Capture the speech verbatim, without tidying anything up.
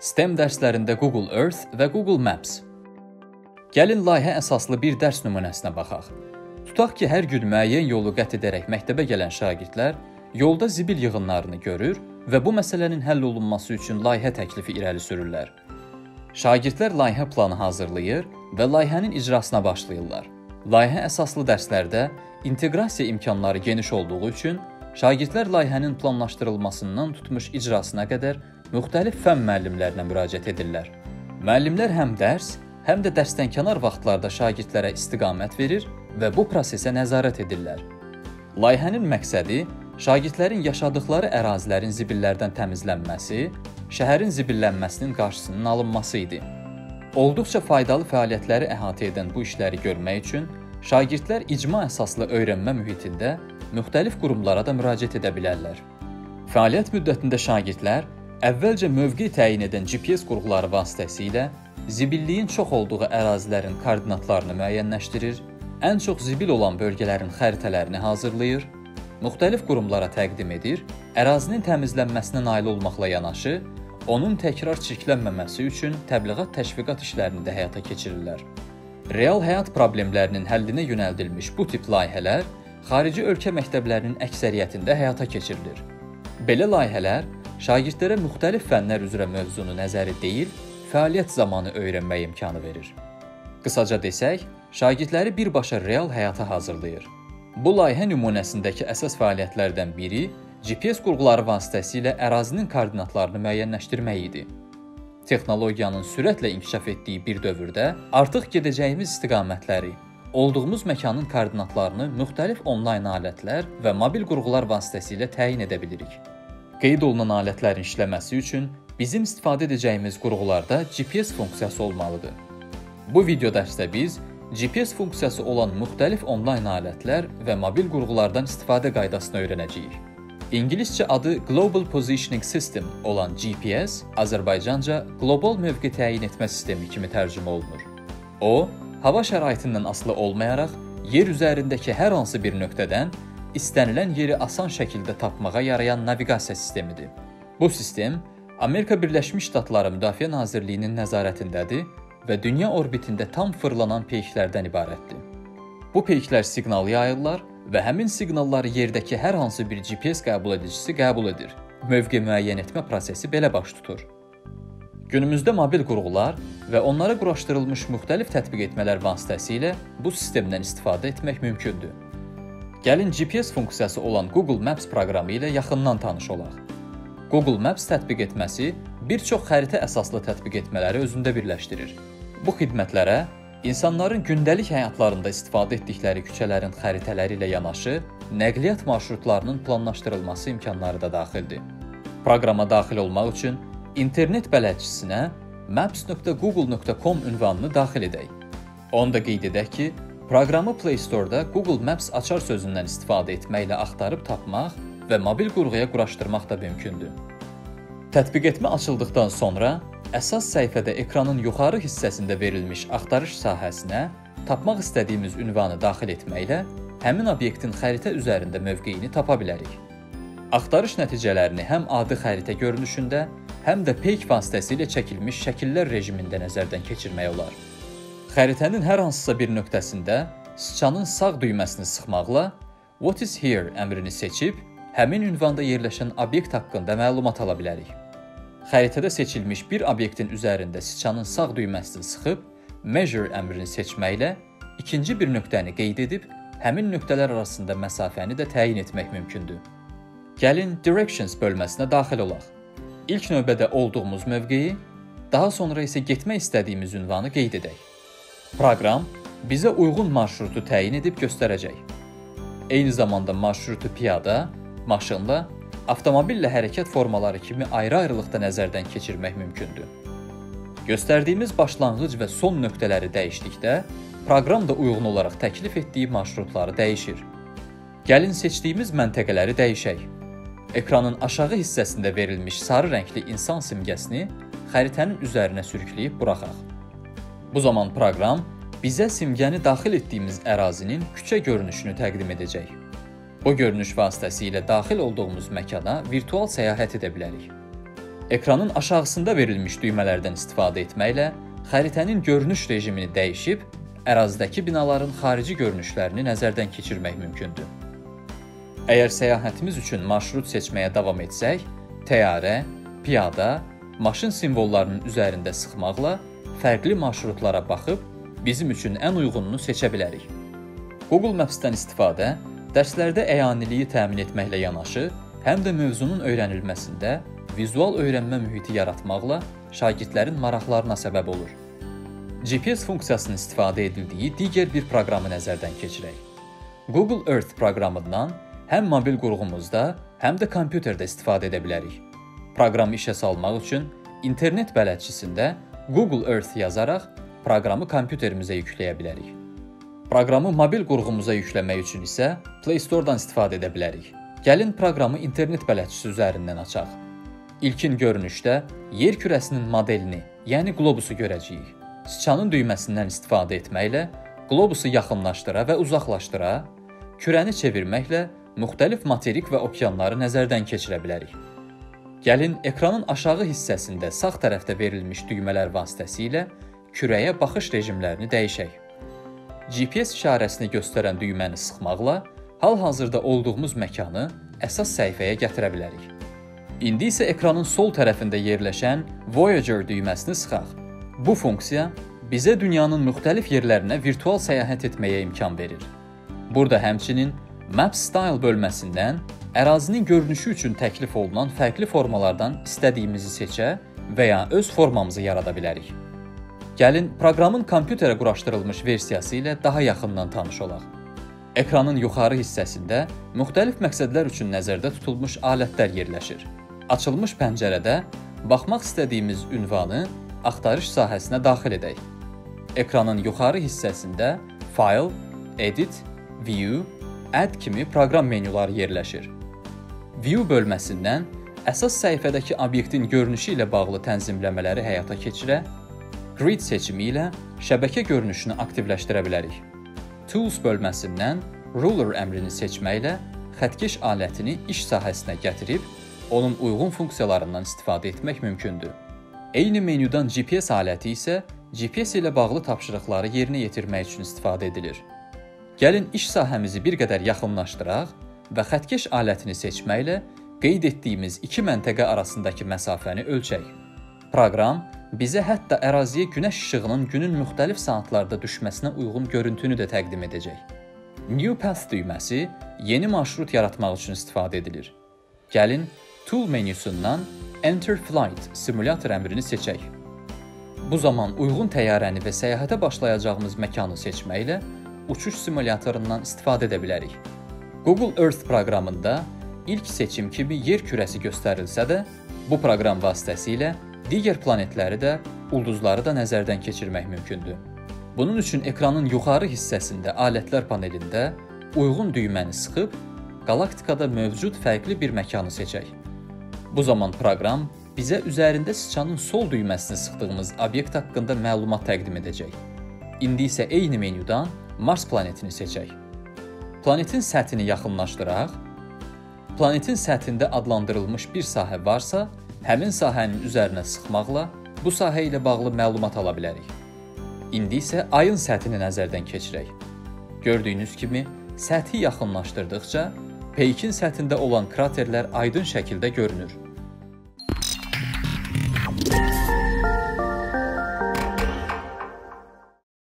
STEM dərslərində Google Earth və Google Maps. Gəlin layihə əsaslı bir dərs nümunəsinə baxaq. Tutaq ki, hər gün müəyyən yolu qət edərək məktəbə gələn şagirdlər yolda zibil yığınlarını görür və bu məsələnin həll olunması üçün layihə təklifi irəli sürürlər. Şagirdlər layihə planı hazırlayır və layihənin icrasına başlayırlar. Layihə əsaslı dərslərdə inteqrasiya imkanları geniş olduğu üçün şagirdlər layihənin planlaşdırılmasından tutmuş icrasına qədər müxtəlif fənn müəllimlərinə müraciət edirlər. Müəllimlər həm dərs, həm də dərsdənkənar vaxtlarda şagirdlərə istiqamət verir və bu prosesə nəzarət edirlər. Layihənin məqsədi şagirdlərin yaşadıkları ərazilərin zibillərdən təmizlənməsi, şəhərin zibillənməsinin qarşısının alınması idi. Olduqca faydalı fəaliyyətləri əhatə edən bu işləri görmək üçün şagirdlər icma əsaslı öyrənmə mühitində müxtəlif qurumlara da müraciət edə bilərlər. Fəaliyyət müddətində şagirdlər əvvəlcə mövqe təyin edən G P S qurğuları vasitəsilə zibilliyin çox olduğu ərazilərin koordinatlarını müəyyənləşdirir, ən çox zibil olan bölgələrin xəritələrini hazırlayır, müxtəlif qurumlara təqdim edir, ərazinin təmizlənməsinə nail olmaqla yanaşı, onun təkrar çirklənməməsi üçün təbliğat təşviqat işlərini də həyata keçirirlər. Real həyat problemlərinin həllinə yönəldilmiş bu tip layihələr xarici ölkə məktəblərinin əksəriyyətində həyata keçirilir. Belə layihələr şagirdlərə müxtəlif fənlər üzrə mövzunu nəzəri deyil, fəaliyyət zamanı öyrənmək imkanı verir. Qısaca desək, şagirdləri birbaşa real həyata hazırlayır. Bu layihə nümunəsindəki əsas fəaliyyətlərdən biri G P S qurğuları vasitəsilə ərazinin koordinatlarını müəyyənləşdirmək idi. Texnologiyanın sürətlə inkişaf etdiyi bir dövrdə artıq gedəcəyimiz istiqamətləri, olduğumuz məkanın koordinatlarını müxtəlif onlayn alətlər və mobil qurğular vasitəsilə təyin edə bilirik. Qeyd olunan alətlərin işləməsi üçün bizim istifadə edəcəyimiz qurğularda G P S funksiyası olmalıdır. Bu video dərsdə biz G P S funksiyası olan müxtəlif onlayn alətlər və mobil qurğulardan istifadə qaydasını öyrənəcəyik. İngiliscə adı Global Positioning System olan G P S, Azərbaycanca qlobal mövqe təyin etmə sistemi kimi tərcümə olunur. O, hava şəraitindən asılı olmayaraq yer üzərindəki hər hansı bir nöqtədən istənilən yeri asan şəkildə tapmağa yarayan naviqasiya sistemidir. Bu sistem Amerika Birləşmiş Ştatları Müdafiə Nazirliyinin nəzarətindədir və dünya orbitində tam fırlanan peyklərdən ibarətdir. Bu peyklər siqnal yayırlar və həmin siqnalları yerdəki hər hansı bir G P S qəbul edicisi qəbul edir. Mövqe müəyyən etmə prosesi belə baş tutur. Günümüzdə mobil qurğular və onlara quraşdırılmış müxtəlif tətbiq etmələr vasitəsilə bu sistemdən istifadə etmək mümkündür. Gəlin G P S funksiyası olan Google Maps proqramı ilə yaxından tanış olaq. Google Maps tətbiq etməsi bir çox xəritə əsaslı tətbiq etmələri özündə birləşdirir. Bu xidmətlərə insanların gündəlik həyatlarında istifadə etdikləri küçələrin xəritələri ilə yanaşı, nəqliyyat marşrutlarının planlaşdırılması imkanları da daxildir. Proqrama daxil olmaq üçün internet bələdçisinə maps nöqtə google nöqtə com ünvanını daxil edək. Onu da qeyd edək ki, proqramı Play Store-da Google Maps açar sözündən istifadə etməklə axtarıb tapmaq və mobil qurğuya quraşdırmaq da mümkündür. Tətbiq etmə açıldıqdan sonra əsas səhifədə ekranın yuxarı hissəsində verilmiş axtarış sahəsinə tapmaq istədiyimiz ünvanı daxil etməklə həmin obyektin xəritə üzərində mövqeyini tapa bilərik. Axtarış nəticələrini həm adi xəritə görünüşündə, həm də peyk vasitəsilə çəkilmiş şəkillər rejimində nəzərdən keçirmək olar. Xəritənin hər hansısa bir nöqtəsində sıçanın sağ düyməsini sıxmaqla What is here əmrini seçib, həmin ünvanda yerləşən obyekt haqqında məlumat ala bilərik. Xəritədə seçilmiş bir obyektin üzərində sıçanın sağ düyməsini sıxıb, Measure əmrini seçməklə ikinci bir nöqtəni qeyd edib, həmin nöqtələr arasında məsafəni də təyin etmək mümkündür. Gəlin Directions bölməsinə daxil olaq. İlk növbədə olduğumuz mövqeyi, daha sonra isə getmək istədiyimiz ünvanı qeyd edək. Proqram bizə uyğun marşrutu təyin edib göstərəcək. Eyni zamanda marşrutu piyada, maşınla, avtomobillə hərəkət formaları kimi ayrı-ayrılıqda nəzərdən keçirmək mümkündür. Göstərdiyimiz başlanğıc və son nöqtələri dəyişdikdə, proqram da uyğun olaraq təklif etdiyi marşrutları dəyişir. Gəlin seçdiyimiz məntəqələri dəyişək. Ekranın aşağı hissəsində verilmiş sarı rəngli insan simgəsini xəritənin üzərinə sürükləyib buraxaq. Bu zaman proqram bizə simgəni daxil etdiyimiz ərazinin küçə görünüşünü təqdim edəcək. Bu görünüş vasitəsilə daxil olduğumuz məkana virtual səyahət edə bilərik. Ekranın aşağısında verilmiş düymələrdən istifadə etməklə xəritənin görünüş rejimini dəyişib, ərazidəki binaların xarici görünüşlərini nəzərdən keçirmək mümkündür. Əgər səyahətimiz üçün marşrut seçməyə davam etsək, təyyarə, piyada, maşın simvollarının üzərində sıxmaqla fərqli marşrutlara baxıb bizim üçün ən uyğununu seçə bilərik. Google Maps-dən istifadə dərslərdə əyaniliyi təmin etməklə yanaşı, həm də mövzunun öyrənilməsində vizual öyrənmə mühiti yaratmaqla şagirdlərin maraqlarına səbəb olur. G P S funksiyasının istifadə edildiyi digər bir proqramı nəzərdən keçirək. Google Earth proqramından həm mobil qurğumuzda, həm də kompüterdə istifadə edə bilərik. Proqramı işə salmaq üçün internet bələdçisində Google Earth yazaraq proqramı kompüterimizə yükləyə bilərik. Proqramı mobil qurğumuza yükləmək üçün isə Play Store-dan istifadə edə bilərik. Gəlin proqramı internet bələdçisi üzərindən açaq. İlkin görünüşdə yer kürəsinin modelini, yəni qlobusu görəcəyik. Sıçanın düyməsindən istifadə etməklə qlobusu yaxınlaşdıra və uzaqlaşdıra, kürəni çevirməklə müxtəlif materik və okeanları nəzərdən keçirə bilərik. Gəlin ekranın aşağı hissəsində sağ tərəfdə verilmiş düymələr vasitəsilə kürəyə baxış rejimlərini dəyişək. G P S işarəsini göstərən düyməni sıxmaqla hal-hazırda olduğumuz məkanı əsas səhifəyə gətirə bilərik. İndi isə ekranın sol tərəfində yerləşən Voyager düyməsini sıxaq. Bu funksiya bizə dünyanın müxtəlif yerlərinə virtual səyahət etməyə imkan verir. Burada həmçinin Map Style bölməsindən ərazinin görünüşü üçün təklif olunan fərqli formalardan istədiyimizi seçə və ya öz formamızı yarada bilərik. Gəlin, proqramın kompüterə quraşdırılmış versiyası ilə daha yaxından tanış olaq. Ekranın yuxarı hissəsində müxtəlif məqsədlər üçün nəzərdə tutulmuş alətlər yerləşir. Açılmış pəncərədə baxmaq istədiyimiz ünvanı axtarış sahəsinə daxil edək. Ekranın yuxarı hissəsində File, Edit, View, Add kimi proqram menyuları yerləşir. View bölməsindən əsas səhifədəki obyektin görünüşü ilə bağlı tənzimləmələri həyata keçirə, Grid seçimi ilə şəbəkə görünüşünü aktivləşdirə bilərik. Tools bölməsindən Ruler əmrini seçməklə xəttkeş alətini iş sahəsinə gətirib, onun uyğun funksiyalarından istifadə etmək mümkündür. Eyni menyudan G P S aləti isə G P S ilə bağlı tapşırıqları yerinə yetirmək üçün istifadə edilir. Gəlin iş sahəmizi bir qədər yaxınlaşdıraq və xəttkeş alətini seçməklə qeyd etdiyimiz iki məntəqə arasındakı məsafəni ölçək. Proqram bizə hətta əraziyə günəş işığının günün müxtəlif saatlarda düşməsinə uyğun görüntünü də təqdim edəcək. New Path düyməsi yeni marşrut yaratmaq üçün istifadə edilir. Gəlin, Tool menyusundan Enter Flight simulyator əmrini seçək. Bu zaman uyğun təyyarəni və səyahətə başlayacağımız məkanı seçməklə uçuş simulyatorundan istifadə edə bilərik. Google Earth proqramında ilk seçim kimi yer kürəsi göstərilsə də, bu proqram vasitəsilə digər planetləri də, ulduzları da nəzərdən keçirmək mümkündür. Bunun üçün ekranın yuxarı hissəsində alətlər panelində uyğun düyməni sıxıb, qalaktikada mövcud fərqli bir məkanı seçək. Bu zaman proqram bizə üzərində sıçanın sol düyməsini sıxdığımız obyekt haqqında məlumat təqdim edəcək. İndi isə eyni menyudan Mars planetini seçək. Planetin səthini yaxınlaşdıraq. Planetin səthində adlandırılmış bir sahə varsa, həmin sahənin üzərinə sıxmaqla bu sahə ilə bağlı məlumat ala bilərik. İndi isə ayın səthini nəzərdən keçirək. Gördüyünüz kimi, səthi yaxınlaşdırdıqca Peykin səthində olan kraterlər aydın şəkildə görünür.